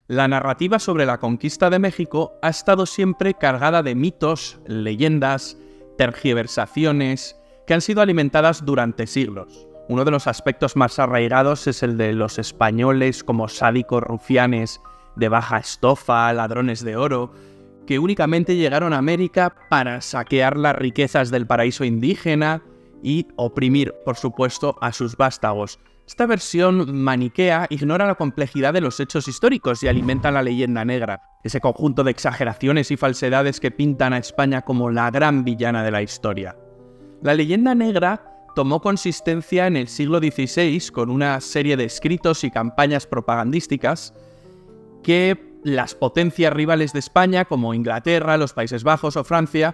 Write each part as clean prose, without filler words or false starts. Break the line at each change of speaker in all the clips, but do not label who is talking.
La narrativa sobre la conquista de México ha estado siempre cargada de mitos, leyendas, tergiversaciones, que han sido alimentadas durante siglos. Uno de los aspectos más arraigados es el de los españoles como sádicos rufianes de baja estofa, ladrones de oro, que únicamente llegaron a América para saquear las riquezas del paraíso indígena y oprimir, por supuesto, a sus vástagos. Esta versión maniquea ignora la complejidad de los hechos históricos y alimenta la leyenda negra, ese conjunto de exageraciones y falsedades que pintan a España como la gran villana de la historia. La leyenda negra tomó consistencia en el siglo XVI con una serie de escritos y campañas propagandísticas que las potencias rivales de España, como Inglaterra, los Países Bajos o Francia,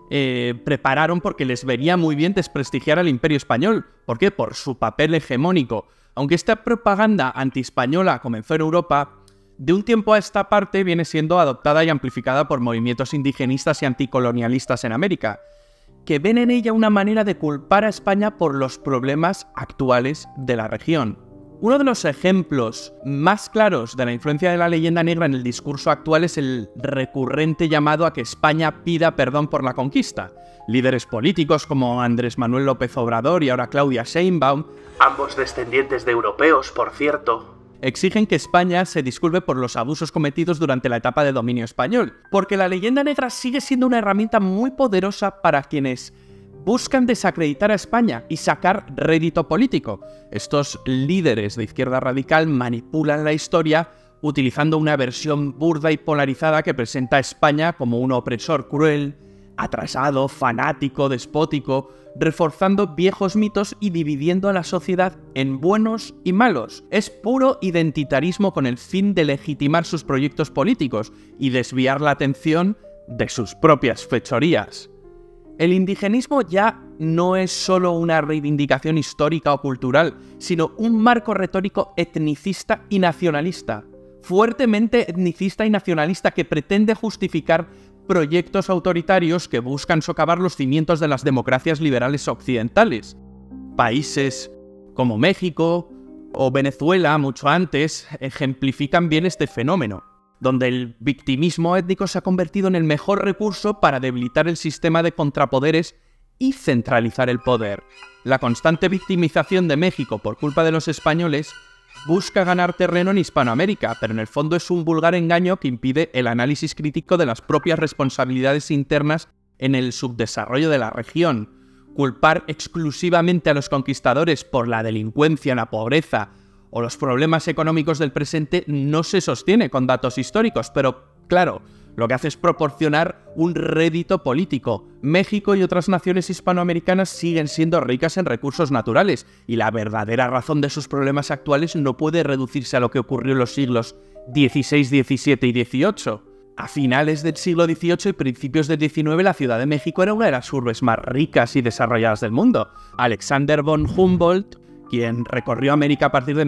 prepararon porque les venía muy bien desprestigiar al Imperio Español. ¿Por qué? Por su papel hegemónico. Aunque esta propaganda antiespañola comenzó en Europa, de un tiempo a esta parte viene siendo adoptada y amplificada por movimientos indigenistas y anticolonialistas en América, que ven en ella una manera de culpar a España por los problemas actuales de la región. Uno de los ejemplos más claros de la influencia de la leyenda negra en el discurso actual es el recurrente llamado a que España pida perdón por la conquista. Líderes políticos como Andrés Manuel López Obrador y ahora Claudia Sheinbaum, ambos descendientes de europeos, por cierto, exigen que España se disculpe por los abusos cometidos durante la etapa de dominio español, porque la leyenda negra sigue siendo una herramienta muy poderosa para quienes buscan desacreditar a España y sacar rédito político. Estos líderes de izquierda radical manipulan la historia utilizando una versión burda y polarizada que presenta a España como un opresor cruel, atrasado, fanático, despótico, reforzando viejos mitos y dividiendo a la sociedad en buenos y malos. Es puro identitarismo con el fin de legitimar sus proyectos políticos y desviar la atención de sus propias fechorías. El indigenismo ya no es solo una reivindicación histórica o cultural, sino un marco retórico etnicista y nacionalista, fuertemente etnicista y nacionalista que pretende justificar proyectos autoritarios que buscan socavar los cimientos de las democracias liberales occidentales. Países como México o Venezuela, mucho antes, ejemplifican bien este fenómeno, donde el victimismo étnico se ha convertido en el mejor recurso para debilitar el sistema de contrapoderes y centralizar el poder. La constante victimización de México por culpa de los españoles busca ganar terreno en Hispanoamérica, pero en el fondo es un vulgar engaño que impide el análisis crítico de las propias responsabilidades internas en el subdesarrollo de la región. Culpar exclusivamente a los conquistadores por la delincuencia, la pobreza o los problemas económicos del presente no se sostiene con datos históricos, pero claro, lo que hace es proporcionar un rédito político. México y otras naciones hispanoamericanas siguen siendo ricas en recursos naturales y la verdadera razón de sus problemas actuales no puede reducirse a lo que ocurrió en los siglos XVI, XVII y XVIII. A finales del siglo XVIII y principios del XIX, la Ciudad de México era una de las urbes más ricas y desarrolladas del mundo. Alexander von Humboldt, quien recorrió América a partir de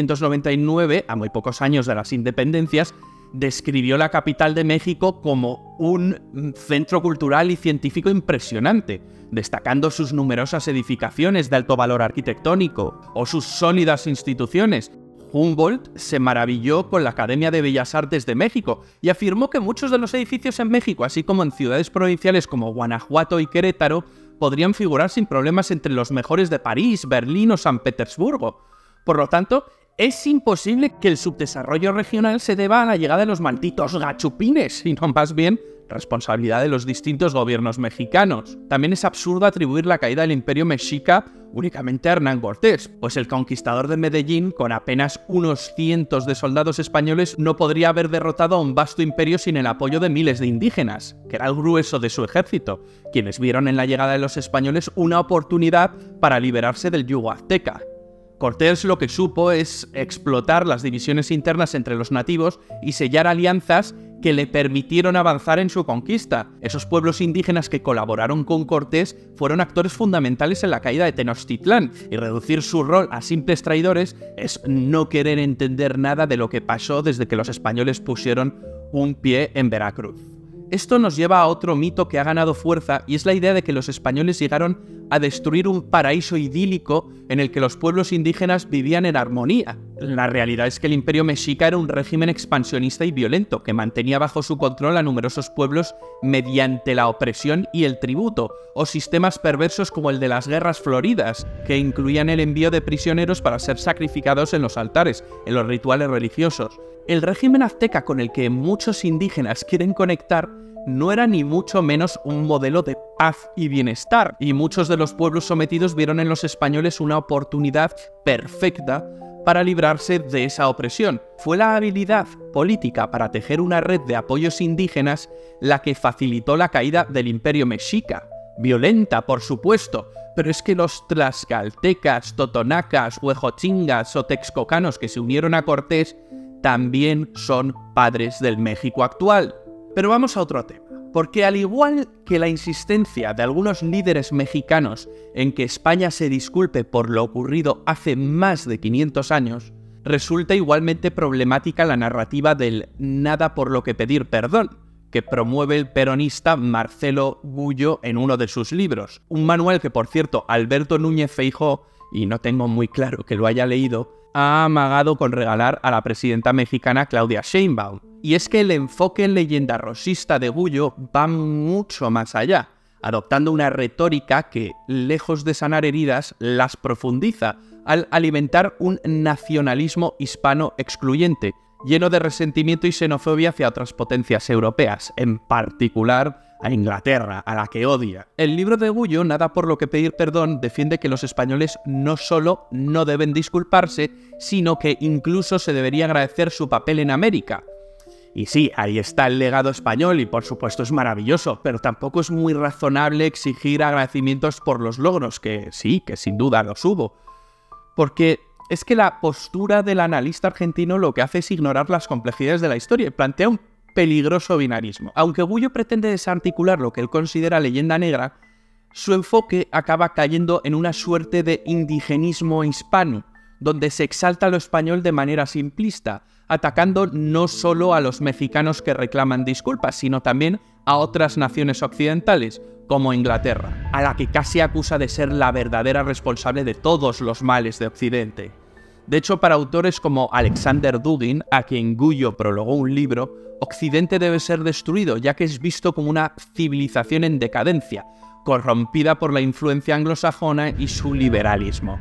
1799, a muy pocos años de las independencias, describió la capital de México como un centro cultural y científico impresionante, destacando sus numerosas edificaciones de alto valor arquitectónico o sus sólidas instituciones. Humboldt se maravilló con la Academia de Bellas Artes de México y afirmó que muchos de los edificios en México, así como en ciudades provinciales como Guanajuato y Querétaro, podrían figurar sin problemas entre los mejores de París, Berlín o San Petersburgo. Por lo tanto, es imposible que el subdesarrollo regional se deba a la llegada de los malditos gachupines, sino más bien responsabilidad de los distintos gobiernos mexicanos. También es absurdo atribuir la caída del Imperio Mexica únicamente a Hernán Cortés, pues el conquistador de Medellín, con apenas unos cientos de soldados españoles, no podría haber derrotado a un vasto imperio sin el apoyo de miles de indígenas, que era el grueso de su ejército, quienes vieron en la llegada de los españoles una oportunidad para liberarse del yugo azteca. Cortés lo que supo es explotar las divisiones internas entre los nativos y sellar alianzas que le permitieron avanzar en su conquista. Esos pueblos indígenas que colaboraron con Cortés fueron actores fundamentales en la caída de Tenochtitlán, y reducir su rol a simples traidores es no querer entender nada de lo que pasó desde que los españoles pusieron un pie en Veracruz. Esto nos lleva a otro mito que ha ganado fuerza y es la idea de que los españoles llegaron a destruir un paraíso idílico en el que los pueblos indígenas vivían en armonía. La realidad es que el Imperio Mexica era un régimen expansionista y violento que mantenía bajo su control a numerosos pueblos mediante la opresión y el tributo, o sistemas perversos como el de las guerras floridas, que incluían el envío de prisioneros para ser sacrificados en los altares, en los rituales religiosos. El régimen azteca con el que muchos indígenas quieren conectar no era ni mucho menos un modelo de paz y bienestar, y muchos de los pueblos sometidos vieron en los españoles una oportunidad perfecta para librarse de esa opresión. Fue la habilidad política para tejer una red de apoyos indígenas la que facilitó la caída del Imperio Mexica. Violenta, por supuesto, pero es que los tlaxcaltecas, totonacas, huejotzingas o texcocanos que se unieron a Cortés también son padres del México actual. Pero vamos a otro tema, porque al igual que la insistencia de algunos líderes mexicanos en que España se disculpe por lo ocurrido hace más de 500 años, resulta igualmente problemática la narrativa del nada por lo que pedir perdón, que promueve el peronista Marcelo Gullo en uno de sus libros. Un manual que, por cierto, Alberto Núñez Feijóo, y no tengo muy claro que lo haya leído, ha amagado con regalar a la presidenta mexicana Claudia Sheinbaum. Y es que el enfoque leyenda rosista de Gullo va mucho más allá, adoptando una retórica que, lejos de sanar heridas, las profundiza al alimentar un nacionalismo hispano excluyente, lleno de resentimiento y xenofobia hacia otras potencias europeas, en particular a Inglaterra, a la que odia. El libro de Gullo, Nada por lo que pedir perdón, defiende que los españoles no solo no deben disculparse, sino que incluso se debería agradecer su papel en América. Y sí, ahí está el legado español y por supuesto es maravilloso, pero tampoco es muy razonable exigir agradecimientos por los logros, que sí, que sin duda los hubo. Porque es que la postura del analista argentino lo que hace es ignorar las complejidades de la historia y plantea un peligroso binarismo. Aunque Gullo pretende desarticular lo que él considera leyenda negra, su enfoque acaba cayendo en una suerte de indigenismo hispano, donde se exalta lo español de manera simplista, atacando no solo a los mexicanos que reclaman disculpas, sino también a otras naciones occidentales, como Inglaterra, a la que casi acusa de ser la verdadera responsable de todos los males de Occidente. De hecho, para autores como Alexander Dugin, a quien Gullo prologó un libro, Occidente debe ser destruido, ya que es visto como una civilización en decadencia, corrompida por la influencia anglosajona y su liberalismo.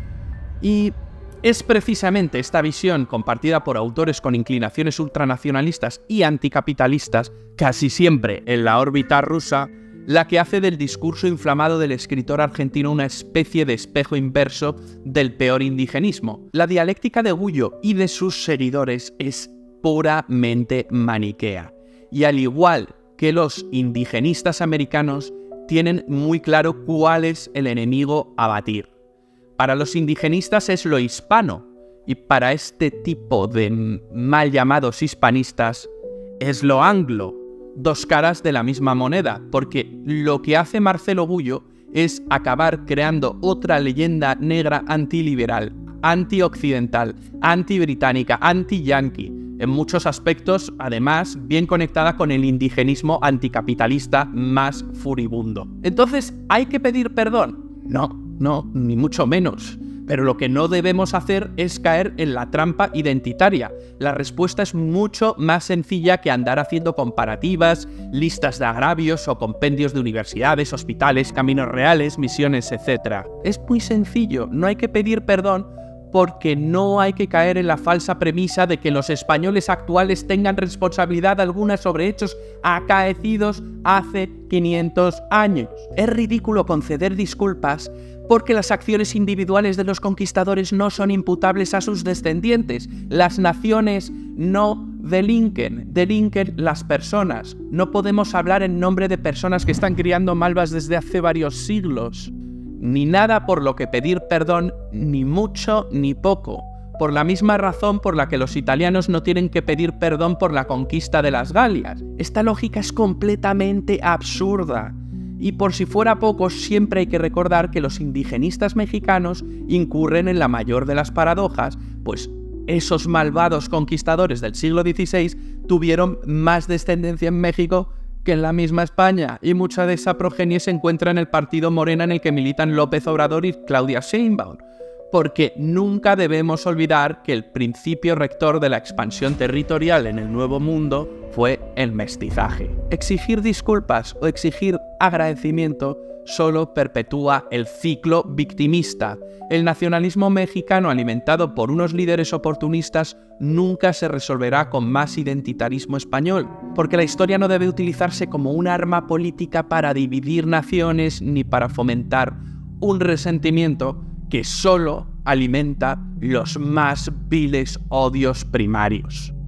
Y es precisamente esta visión, compartida por autores con inclinaciones ultranacionalistas y anticapitalistas, casi siempre en la órbita rusa, la que hace del discurso inflamado del escritor argentino una especie de espejo inverso del peor indigenismo. La dialéctica de Gullo y de sus seguidores es puramente maniquea, y al igual que los indigenistas americanos, tienen muy claro cuál es el enemigo a batir. Para los indigenistas es lo hispano, y para este tipo de mal llamados hispanistas es lo anglo. Dos caras de la misma moneda, porque lo que hace Marcelo Gullo es acabar creando otra leyenda negra antiliberal, antioccidental, antibritánica, anti-yanqui, en muchos aspectos, además, bien conectada con el indigenismo anticapitalista más furibundo. Entonces, ¿hay que pedir perdón? No, ni mucho menos. Pero lo que no debemos hacer es caer en la trampa identitaria. La respuesta es mucho más sencilla que andar haciendo comparativas, listas de agravios o compendios de universidades, hospitales, caminos reales, misiones, etc. Es muy sencillo, no hay que pedir perdón porque no hay que caer en la falsa premisa de que los españoles actuales tengan responsabilidad alguna sobre hechos acaecidos hace 500 años. Es ridículo conceder disculpas porque las acciones individuales de los conquistadores no son imputables a sus descendientes. Las naciones no delinquen las personas. No podemos hablar en nombre de personas que están criando malvas desde hace varios siglos. Ni nada por lo que pedir perdón, ni mucho ni poco. Por la misma razón por la que los italianos no tienen que pedir perdón por la conquista de las Galias. Esta lógica es completamente absurda. Y por si fuera poco, siempre hay que recordar que los indigenistas mexicanos incurren en la mayor de las paradojas, pues esos malvados conquistadores del siglo XVI tuvieron más descendencia en México que en la misma España, y mucha de esa progenie se encuentra en el partido Morena en el que militan López Obrador y Claudia Sheinbaum, porque nunca debemos olvidar que el principio rector de la expansión territorial en el Nuevo Mundo fue el mestizaje. Exigir disculpas o exigir agradecimiento solo perpetúa el ciclo victimista. El nacionalismo mexicano alimentado por unos líderes oportunistas nunca se resolverá con más identitarismo español, porque la historia no debe utilizarse como un arma política para dividir naciones ni para fomentar un resentimiento que solo alimenta los más viles odios primarios.